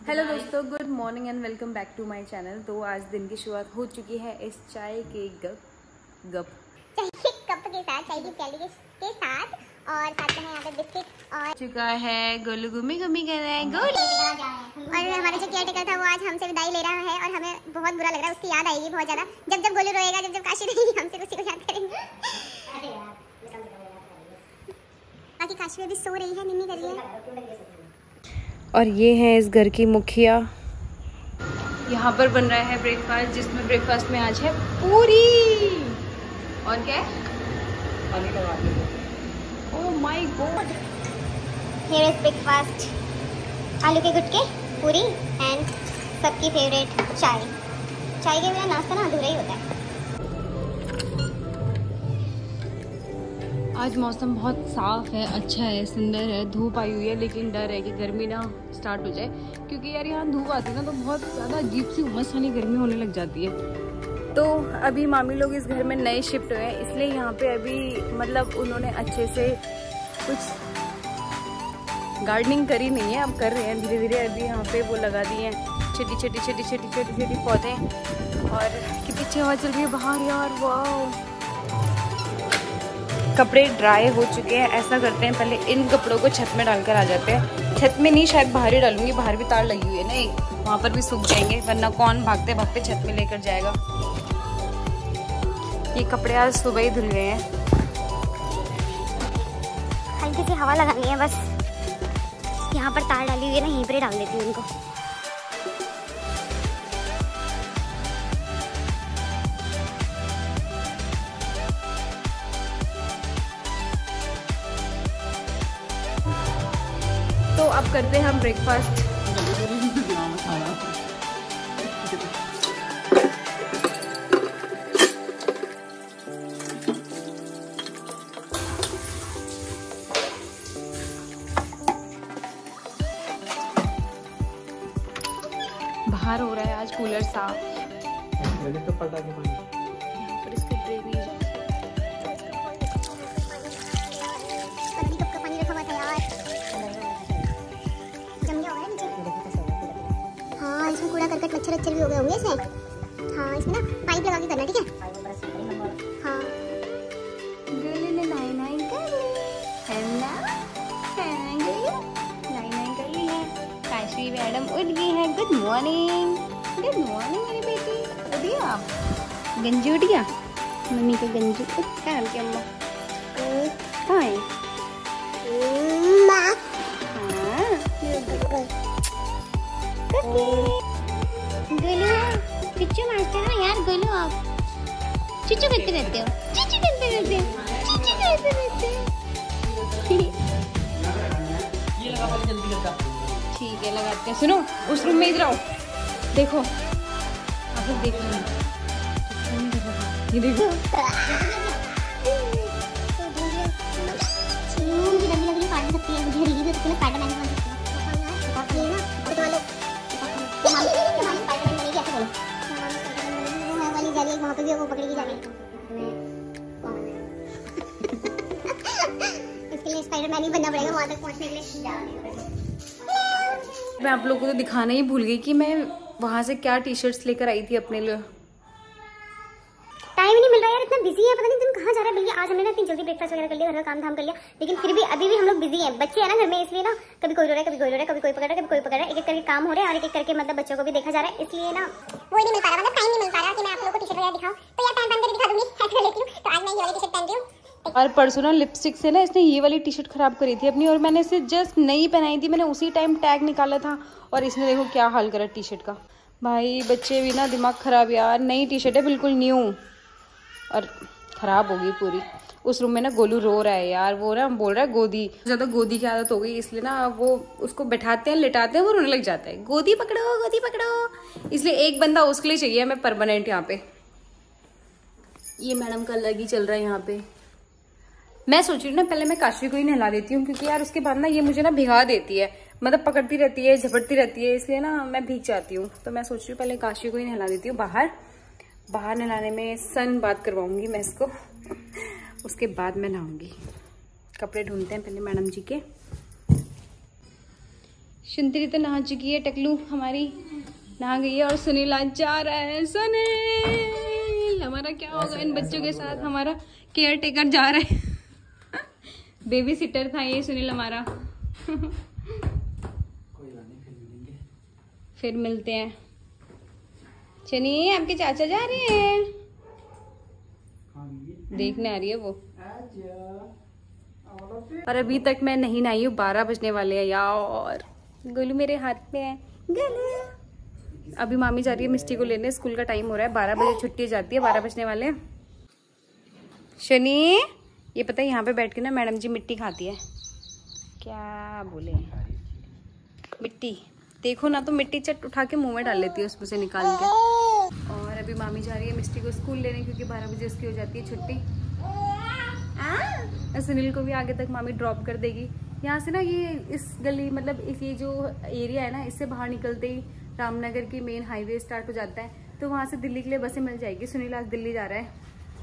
Hello दोस्तों, good morning and welcome back to my channel. तो आज दिन की शुरुआत हो चुकी है इस चाय के कप के साथ, चाय की प्याली के साथ, और साथ में यहाँ पे बिस्किट और चुका है। गोलू गुमी गुमी कर रहा है गोलू। और हमारा जो केयर टेकर था वो आज हमसे विदाई ले रहा है और हमें बहुत बुरा लग रहा है। उसकी याद आएगी बहुत ज्यादा। जब जब गोलू रोएगा, जब जब काशी रहेगी, हम सिर्फ उसी को याद करेंगे। बाकी काशी अभी सो रही है, निन्नी कर रही है। और ये है इस घर की मुखिया। यहाँ पर बन रहा है ब्रेकफास्ट, जिसमें ब्रेकफास्ट में आज है पूरी और क्या है, oh my God. Here is breakfast, आलू के गुटके, पूरी एंड सबकी फेवरेट चाय। चाय के बिना नाश्ता ना अधूरा ही होता है। आज मौसम बहुत साफ है, अच्छा है, सुंदर है। धूप आई हुई है, लेकिन डर है कि गर्मी ना स्टार्ट हो जाए, क्योंकि यार यहाँ धूप आती है ना तो बहुत ज़्यादा अजीब सी उमस वाली गर्मी होने लग जाती है। तो अभी मामी लोग इस घर में नए शिफ्ट हुए हैं, इसलिए यहाँ पे अभी मतलब उन्होंने अच्छे से कुछ गार्डनिंग करी नहीं है, अब कर रहे हैं धीरे धीरे। अभी यहाँ पे वो लगा दिए हैं छोटी पौधे, और कितनी अच्छी हवा चल रही है बाहर यार, वाह। कपड़े ड्राई हो चुके हैं। ऐसा करते हैं, पहले इन कपड़ों को छत में डालकर आ जाते हैं। छत में नहीं, शायद बाहर ही डालूंगी, बाहर भी तार लगी हुई है ना एक, वहाँ पर भी सूख जाएंगे, वरना कौन भागते भागते छत में लेकर जाएगा। ये कपड़े आज सुबह ही धुल गए हैं। हल्की सी हवा लगानी है बस। यहाँ पर तार डाली हुई है ना, यहीं पर डाल देती हूँ उनको। तो अब करते हैं हम ब्रेकफास्ट। बाहर हो रहा है आज कूलर साफ। तो पटाखे पर इसका ड्रेनेज कूड़ा करकट मच्छर भी हो गए होंगे इसमें। हाँ, इसमें ना पाइप लगा के करना, ठीक है। हाँ, गोलू ने नाई कर ली है ना, नाई कर ली है। काशी मैडम उठ गई है। गुड मॉर्निंग मेरी बेटी। उठ गया आप? गंजी उठ गया? मम्मी का गंजी क्या नाम की अम्मा कहाँ है? गोलू चिच्चू मारते हो यार। गोलू आप चिच्चू करते रहते हो। ठीक है, लगाते हैं। सुनो, उस रूम में इधर आओ, देखो आप लोग देख लो, ये देखो। वहाँ पे भी वो पकड़ेगी जाके। इसके लिए स्पाइडरमैन ही बनना पड़ेगा वहाँ तक पहुँचने के लिए। मैं आप लोगों को तो दिखाना ही भूल गई कि मैं वहाँ से क्या टी शर्ट्स लेकर आई थी अपने लिए। टाइम नहीं मिल रहा यार, इतना बिजी है, पता नहीं दिन कहाँ जा रहा है। भैया आज हमने ना इतनी जल्दी ब्रेकफास्ट वगैरह कर लिया, घर का काम धाम कर लिया, लेकिन फिर भी अभी भी हम लोग बिजी हैं। बच्चे हैं ना घर में, इसलिए ना कभी कोई रो रहा है, कभी कोई रो रहा है, कभी कोई पकड़ रहा है, कभी कोई पकड़ रहा है। एक एक करके काम हो रहे हैं और एक एक करके मतलब बच्चों को भी देखा जा रहा है, इसलिए ना वो नहीं मिल पा रहा, मतलब टाइम नहीं मिल पा रहा कि मैं आप लोगों को टी शर्ट वगैरह दिखाऊं। तो यार टाइम पान करके दिखा दूंगी, ऐसा लेती हूँ। तो आज मैं ये वाली टी शर्ट पहन रही हूँ। और परसों ना लिपस्टिक से ना इसने ये वाली टी शर्ट खराब करी थी अपनी, और मैंने इसे जस्ट नई पहनाई थी। मैंने उसी टाइम टैग निकाला था और इसने देखो क्या हाल करा टी शर्ट का। भाई बच्चे भी ना दिमाग खराब यार। नई टी शर्ट है, बिल्कुल न्यू, और खराब हो गई पूरी। उस रूम में ना गोलू रो रहा है यार, वो ना बोल रहा है गोदी, ज्यादा गोदी की आदत हो गई, इसलिए ना वो उसको बैठाते हैं, लिटाते हैं, वो रोने लग जाता है, गोदी पकड़ो। इसलिए एक बंदा उसके लिए चाहिए हमें परमानेंट यहाँ पे। ये मैडम का अलग ही चल रहा है यहाँ पे। मैं सोच रही हूँ ना पहले मैं काशी को ही नहला देती हूँ, क्योंकि यार उसके बाद ना ये मुझे ना भिगा देती है, मतलब पकड़ती रहती है, झपटती रहती है, इसलिए ना मैं भीग जाती हूँ। तो मैं सोच रही हूँ पहले काशी को ही नहला देती हूँ। बाहर नहलाने में सन बात करवाऊंगी मैं इसको, उसके बाद मैं नहाऊंगी। कपड़े ढूंढते हैं पहले मैडम जी के। शुंतरी तो नहा चुकी है, टकलू हमारी नहा गई है और सुनील आज जा रहा है। सुनील हमारा क्या होगा इन बच्चों के साथ, हमारा केयर टेकर जा रहा है। बेबी सिटर था ये सुनील हमारा। फिर मिलते हैं। चलिए आपके चाचा जा रहे हैं, देखने आ रही है वो। और अभी तक मैं नहीं नहाई हूँ, 12 बजने वाले हैं यार। गोलू मेरे हाथ में है, गोलू। अभी मामी जा रही है मिस्टी को लेने, स्कूल का टाइम हो रहा है, 12 बजे छुट्टी जाती है, 12 बजने वाले हैं। शनि ये पता है यहाँ पे बैठ के ना मैडम जी मिट्टी खाती है, क्या बोले मिट्टी, देखो ना तो मिट्टी चट उठा के मुंह में डाल लेती है उसमें से निकाल के। और अभी मामी जा रही है मिस्टी को स्कूल लेने, क्योंकि 12 बजे उसकी हो जाती है छुट्टी। सुनील को भी आगे तक मामी ड्रॉप कर देगी। यहाँ से ना ये इस गली मतलब ये जो एरिया है ना, इससे बाहर निकलते ही रामनगर की मेन हाईवे स्टार्ट हो जाता है, तो वहाँ से दिल्ली के लिए बसें मिल जाएगी। सुनील आज दिल्ली जा रहा है।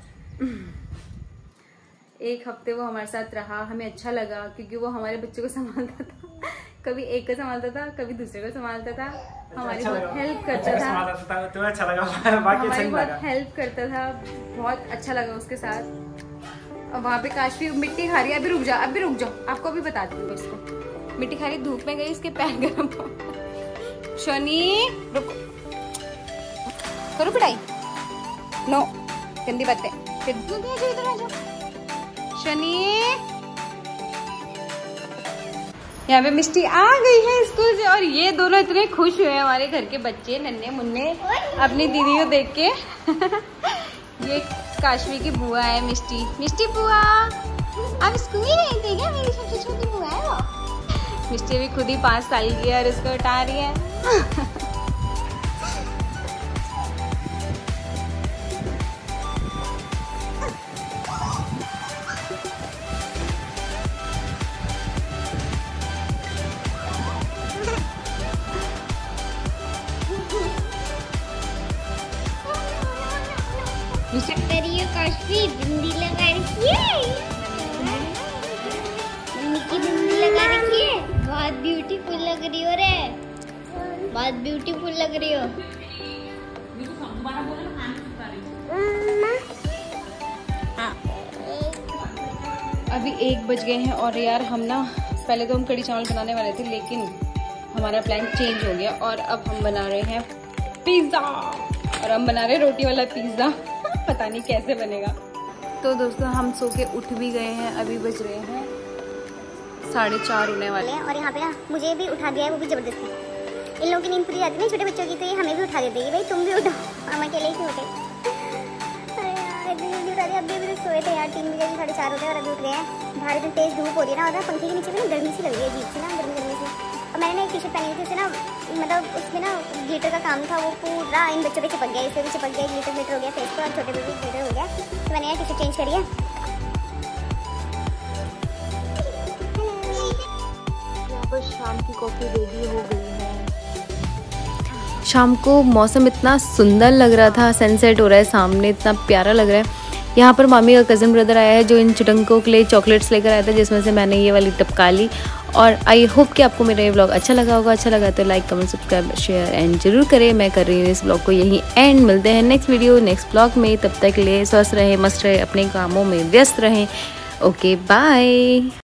एक हफ्ते वो हमारे साथ रहा, हमें अच्छा लगा क्योंकि वो हमारे बच्चों को संभालता था, कभी एक को संभालता था, कभी दूसरे को संभालता था, हमारी बहुत हेल्प करता था, हमारी बहुत हेल्प करता था, बहुत अच्छा लगा उसके साथ। और वहाँ पे काशवी मिट्टी खा रही है, अभी रुक जाओ, आपको अभी बताती हूँ। इसको मिट्टी खा रही, धूप में गई, इसके पैर गर्म हो। शनि रुको, करो पिटाई, नो गंदी बातें। फिर इधर आ जाओ शनि। यहाँ पे मिस्टी आ गई है स्कूल से और ये दोनों इतने खुश हुए हैं, हमारे घर के बच्चे नन्हे मुन्ने अपनी दीदी को देख के। ये काशवी की बुआ है मिस्टी। मिस्टी बुआ आप स्कूल गई थी क्या? मेरी सबसे छोटी बुआ है वो। मिस्टी भी खुद ही 5 साल की है और उसको उठा रही है। काशवी बिंदी लगा रखी है, मम्मी की बिंदी लगा रखी है, बहुत ब्यूटीफुल लग रही हो रे, बहुत ब्यूटीफुल लग रही हो। अभी 1 बज गए हैं और यार हम ना पहले तो हम कढ़ी चावल बनाने वाले थे, लेकिन हमारा प्लान चेंज हो गया और अब हम बना रहे हैं पिज्ज़ा। और हम बना रहे हैं रोटी वाला पिज्ज़ा। पता नहीं कैसे बनेगा। तो दोस्तों हम सो के उठ भी गए हैं, अभी बज रहे हैं 4:30 होने वाले हैं। और यहाँ पे ना मुझे भी उठा दिया है, वो भी जबरदस्ती। इन लोगों की नींद पूरी जाती है छोटे बच्चों की, तो ये हमें भी उठा देती है, भाई तुम भी उठो, हम अकेले क्यों उठे। अरे यार इतनी जल्दी उठा दिया, अभी तो सोए थे यार, 3 बजे 4:30 होते हैं और अभी उठ गए हैं। बाहर इतनी तेज धूप हो रही है ना, और पंखे के नीचे भी ना गर्मी सी लग रही है, अजीब सी ना गर्मी सी। और मैंने ना एक टी-शर्ट पहनी थी, उससे ना मतलब उसमें ना ग्लिटर का काम था, वो पूरा इन बच्चों पे चिपक गया, इससे भी चिपक गया, ग्लिटर हो गया फेस पर, और छोटे पे भी ग्लिटर हो गया। तो मैंने यार टी-शर्ट चेंज करी है। यहाँ पर शाम की कॉफ़ी रेडी हो गई है। शाम को मौसम इतना सुंदर लग रहा था, सनसेट हो रहा है सामने, इतना प्यारा लग रहा है। यहाँ पर मामी का कज़न ब्रदर आया है जो इन चुटंकों के लिए चॉकलेट्स लेकर आया था, जिसमें से मैंने ये वाली टपका ली। और आई होप कि आपको मेरा ये व्लॉग अच्छा लगा होगा। अच्छा लगा तो like comment subscribe share and जरूर करें। मैं कर रही हूँ इस व्लॉग को यहीं एंड। मिलते हैं नेक्स्ट वीडियो नेक्स्ट व्लॉग में, तब तक के लिए स्वस्थ रहें, मस्त रहें, अपने कामों में व्यस्त रहें। Okay bye.